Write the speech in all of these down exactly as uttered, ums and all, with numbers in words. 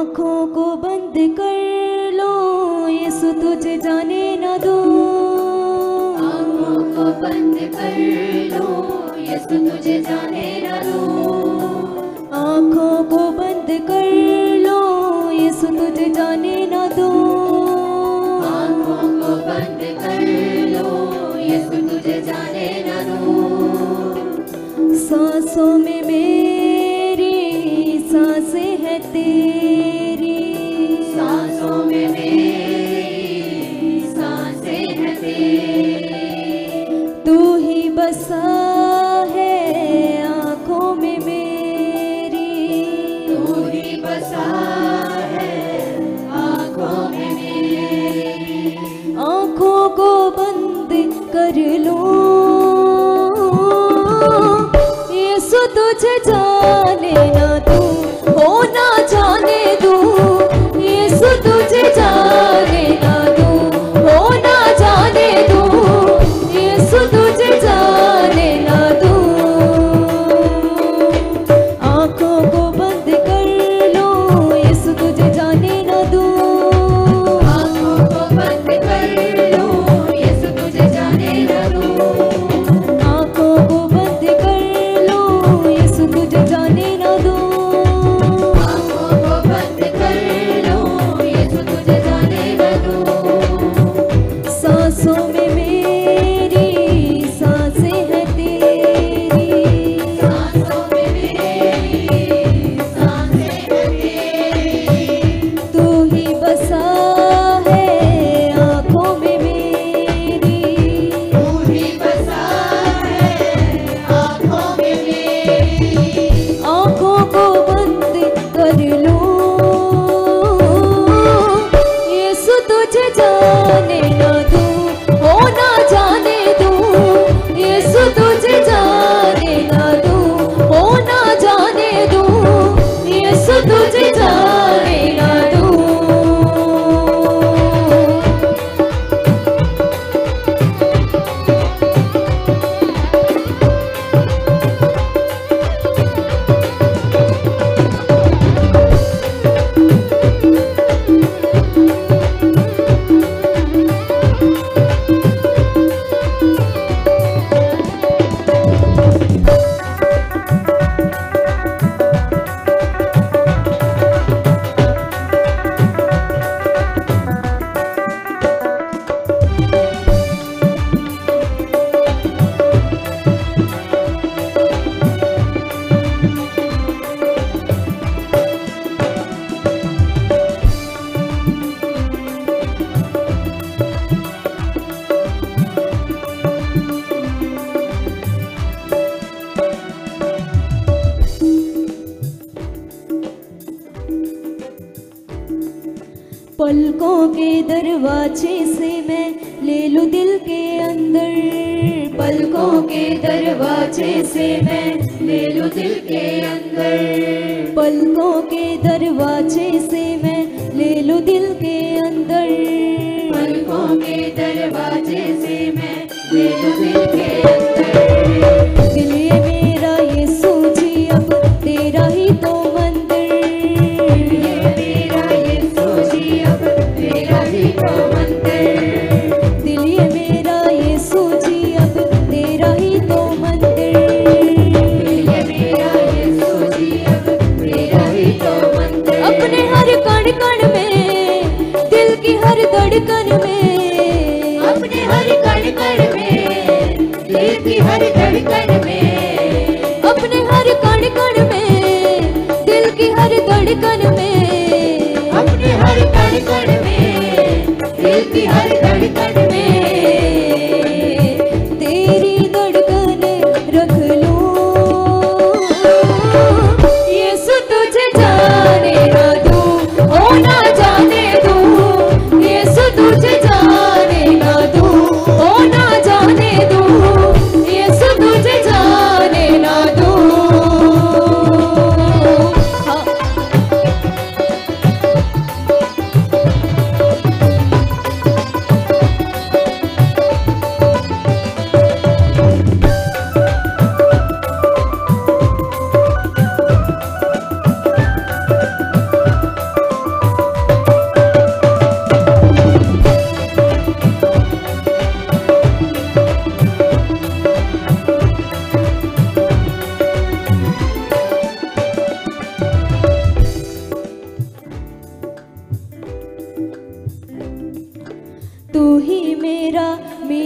आँखों को बंद कर लो, यीशु तुझे जाने न दो। आँखों को बंद कर लो, यीशु तुझे जाने न दो। आँखों को बंद कर लो, यीशु तुझे जाने न दो। आँखों को बंद कर लो, यीशु तुझे जाने न दो। सांसों में मेरी सांसें है तेरी, सांसों में मेरी सांसें है तेरी। तू ही बसा है आँखों में मेरी, तू ही बसा है आँखों में मेरी। आँखों को बंद कर लो, यीशु तुझे जाने ना दूं, हो ना जाने दूं। यीशु तुझे जाने ना दूं, हो ना जाने दूं। यीशु तुझे जाने ना दूं। आँखों को बंद कर लो, यीशु तुझे जाने ना दूं। आँखों को बंद कर लो, यीशु तुझे जाने न दूं। आँखों को बंद कर लो, यीशु तुझे जाने ना दूं। आँखों को बंद कर लो, यीशु तुझे जाने न दूं। सांसों में मेरी सांसें है तेरी, सांसों में मेरी सांसें है तेरी। तू ही बसा है आँखों में मेरी। तू ही बसा है आँखों में मेरी। आँखों को बंद कर लो, यीशु तुझे जाने ना दूं, हो ना जाने दूं। यीशु तुझे जाने ना दूं, हो ना जाने दूं। यीशु तुझे जाने ना दूं। पलकों के दरवाजे से मैं ले लूं दिल के अंदर। पलकों के दरवाजे से मैं ले लूं दिल के अंदर। पलकों के दरवाजे से मैं ले लूं दिल के अंदर। पलकों के दरवाजे से मैं ले लूं दिल के अंदर। दिल ये मेरा यीशु जी अब तेरा ही तो मंदिर। ये मेरा यीशु जी अब तेरा ही तो मंदिर। दिल ये मेरा यीशु जी अब तेरा ही तो मंदिर। ये मेरा यीशु जी अब तेरा ही तो मंदिर। अपने हर कण कण में, दिल की हर धड़कन में, अपने हर कण कण में, दिल की हर धड़कन में, अपने हर कण कण में, दिल की हर धड़कन में, अपने हर कण कण में, दिल की हर धड़कन में, तेरी धड़कन रख लो, यीशु तुझे जाने ना दूं, हो ना जाने दूं। यीशु तुझे जाने ना दूं, हो ना जाने दूं। यीशु तुझे जाने ना दूं। हाँ।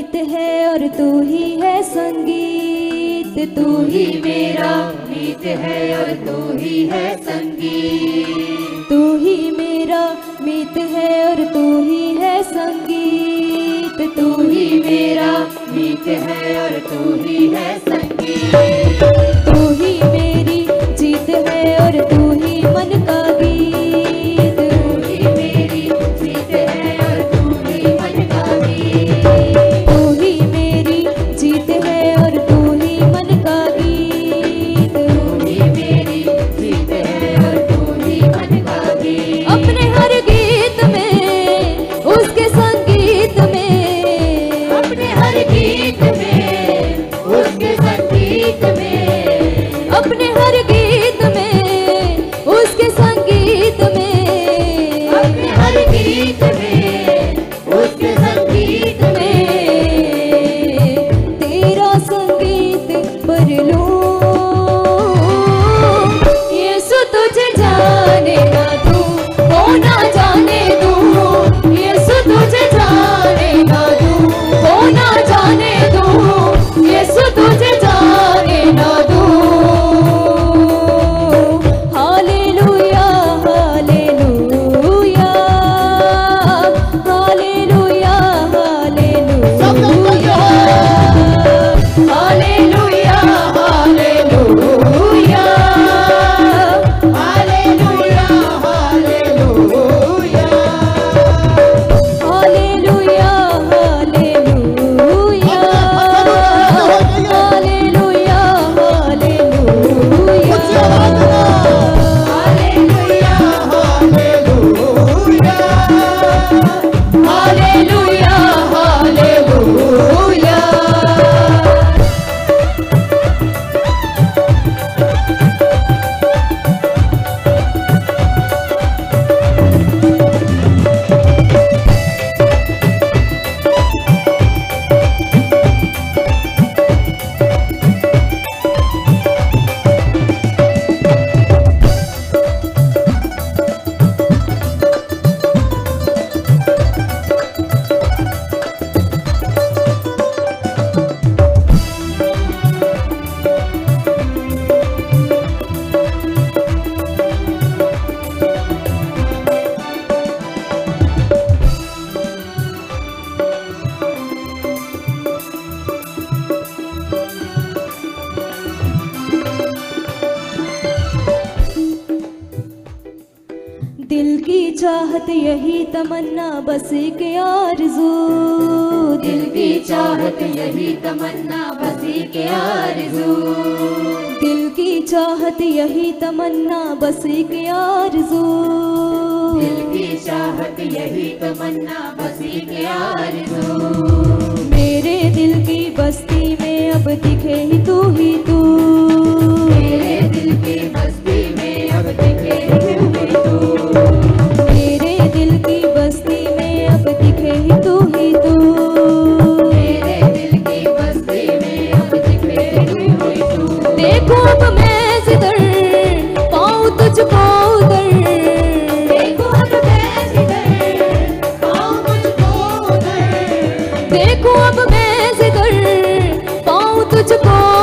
मीत है और तू ही है संगीत, तू तू ही ही मेरा मीत है और तू ही है संगीत। तू ही मेरा मीत है और तू ही है संगीत, तू तू ही ही मेरा मीत है और तू ही है संगीत। तू ही मेरी जीत है और तू ही मन का गीत, तू ही मेरी जीत है और तू ही मन का गीत। तू ही मेरी जीत है और तू ही मन का गीत। तू ही मेरी जीत है और तू ही मन का गीत। अपने हर गीत में उसके संगीत में, अपने हर गीत में उसके संगीत में, अपने हर गीत में उसके संगीत में, अपने हर गीत में उसके संगीत में। तेरा संगीत पर लूं, यीशु तुझे जाने ना दूं, हो ना जाने दूं, यीशु तुझे जाने ना दूं, हो ना जाने दूं, यीशु तुझे जाने ना दूं। Hallelujah hallelujah hallelujah hallelujah hallelujah hallelujah hallelujah hallelujah. Hallelujah hallelujah hallelujah hallelujah hallelujah hallelujah. दिल की चाहत यही तमन्ना बस एक आरज़ू, दिल की चाहत यही तमन्ना बसी के आरज़ू। दिल की चाहत यही तमन्ना बस एक आरज़ू। दिल की चाहत यही तमन्ना बसी के आरज़ू। मेरे दिल की बस्ती में अब दिखे ही तू ही तू, मेरे दिल की बस्ती में अब दिखे तू ही तू। मेरे दिल की बस्ती में अब दिखे ही तू ही तू। मेरे दिल की बस्ती में अब दिखे तू ही तू। देखो अब मैं जिधर पाऊं तुझको उधर, देखो अब मैं जिधर पाऊं तुझको उधर। देखो अब मैं जिधर पाऊं तुझको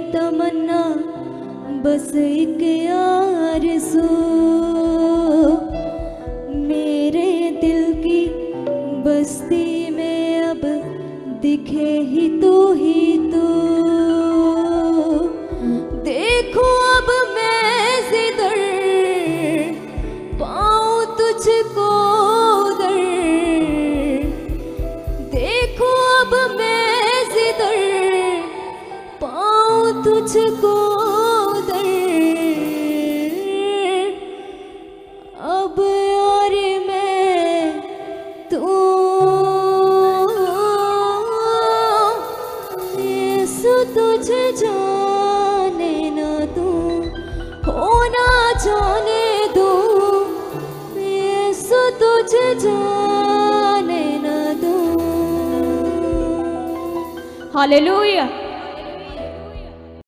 तमन्ना बस एक आरज़ू, मेरे दिल की बस्ती में अब दिखे ही तू ही तू। देखो अब मैं जिधर पाऊं तुझको उधर, देखो अब मैं जिधर पाऊं तुझको उधर। अब और मैं तू यीशु तुझे जाने ना दूं, होना जाने दूं, यीशु तुझे जाने ना दूं। हालेलुया।